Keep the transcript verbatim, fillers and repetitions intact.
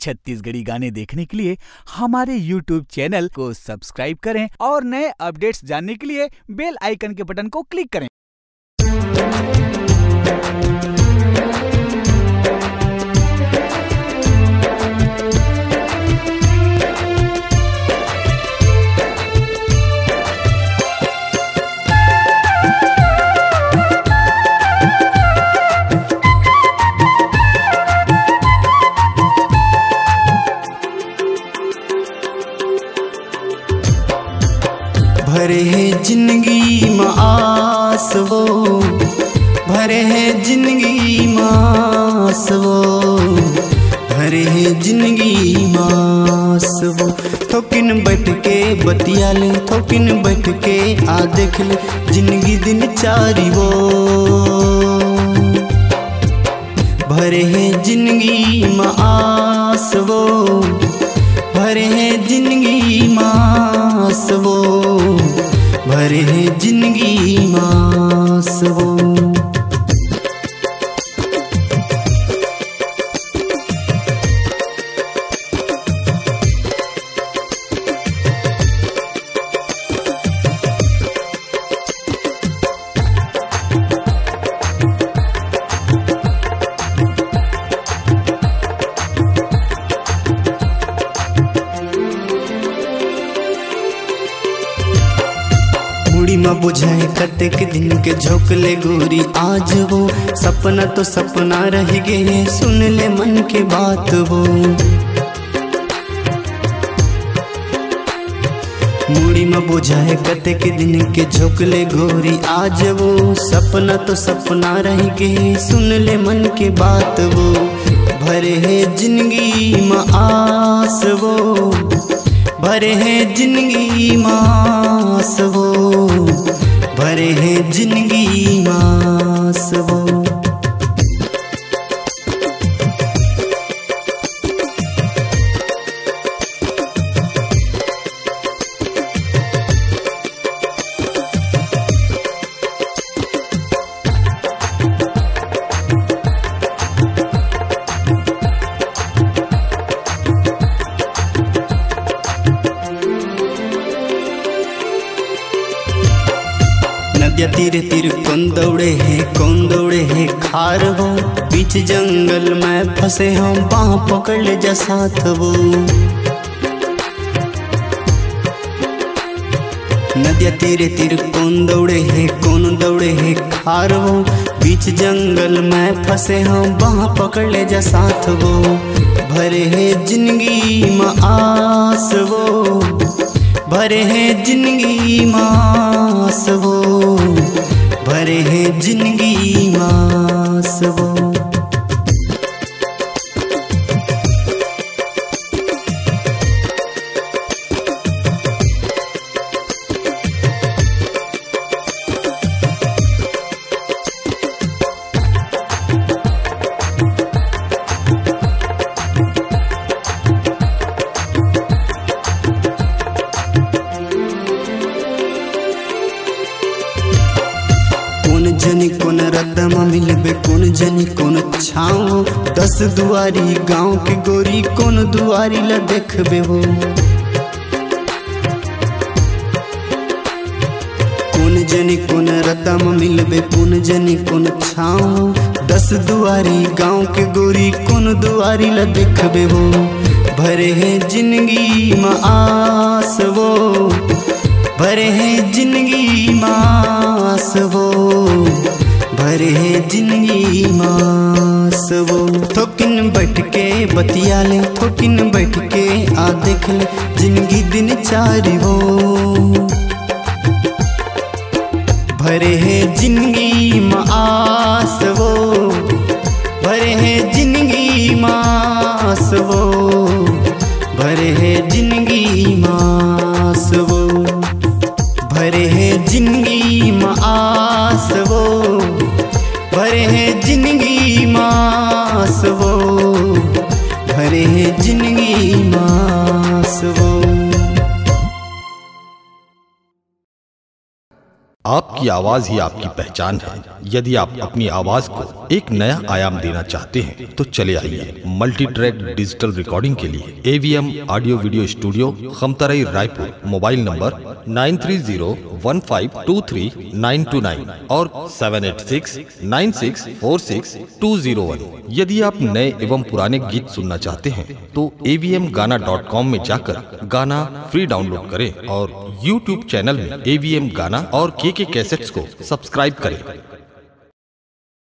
छत्तीसगढ़ी गाने देखने के लिए हमारे यूट्यूब चैनल को सब्सक्राइब करें और नए अपडेट्स जानने के लिए बेल आइकन के बटन को क्लिक करें। भरे है जिंदगी में आस वो, भरे है जिंदगी में आस वो, भरे है जिंदगी में आस वो। थोकिन बैठ के बतिया ले, थोकिन बैठ के आ देख ले जिंदगी दिन चारी वो। भरे है जिंदगी में आस वो, भरे है जिंदगी में आस वो, भरे है जिंदगी में आस वो। मुड़ी में बुझाए कतेक दिन के झोंकले गोरी आज वो। सपना तो सपना रह गए, सुन ले मन के बात वो। मुड़ी में बुझाए कतेक दिन के झोंकले गोरी आज वो। सपना तो सपना रह गए, सुन ले मन के बात वो। भरे है जिंदगी में आस वो, भरे है जिंदगी में आस वो, भरे है जिंदगी में आस वो। नदिया तीर तीर कौन दौड़े है, कौन दौड़े है खार वो। बीच जंगल में फंसे हम, बाह पकड़ ले जा साथ वो। नदिया तीर तीर कौन दौड़े है, कौन दौड़े है खार वो। बीच जंगल में फंसे हम, बाह पकड़ ले जा साथ वो। भरे है जिंदगी में आस वो, भरे है जिंदगी में आस वो, भरे है जिंदगी में आस वो। जनी कौन रद्दमा मिलबे, कौन जनी कौन छाओ। दस दुआरी गांव के गोरी, कौन दुआरी ला देखबे वो। कौन जनी कौन रद्दमा मिलबे, कौन जनी कौन छाओ। दस दुआरी गांव के गोरी, कौन दुआरी ला देखबे वो। भरे है जिंदगी में आस वो, भरे है जिंदगी में आस वो, भरे है जिंदगी में आस वो। थोकिन बैठ के बतिया ले, थोकिन बैठ के आ देख ले जिंदगी दिन चारी वो। भरे है जिंदगी में आस वो, भरे है जिंदगी में आस वो, भरे है जिंदगी में आस वो। भरे है जिंदगी में आस वो, भरे है जिंदगी में आस वो, भरे है जिंदगी में आस वो। आपकी आवाज ही आपकी पहचान है। यदि आप अपनी आवाज को एक नया आयाम देना चाहते हैं तो चले आइए मल्टी ट्रैक डिजिटल रिकॉर्डिंग के लिए AVM audio video studio Khamtarai Raipur. Mobile number nine three zero one five two three nine two nine और seven eight six nine six four six two zero one. यदि आप नए एवं पुराने गीत सुनना चाहते हैं तो एवीएम गाना डॉट कॉम में जाकर गाना फ्री डाउनलोड करें और यूट्यूब चैनल में एवीएम गाना और के के कैसेट्स को सब्सक्राइब करें।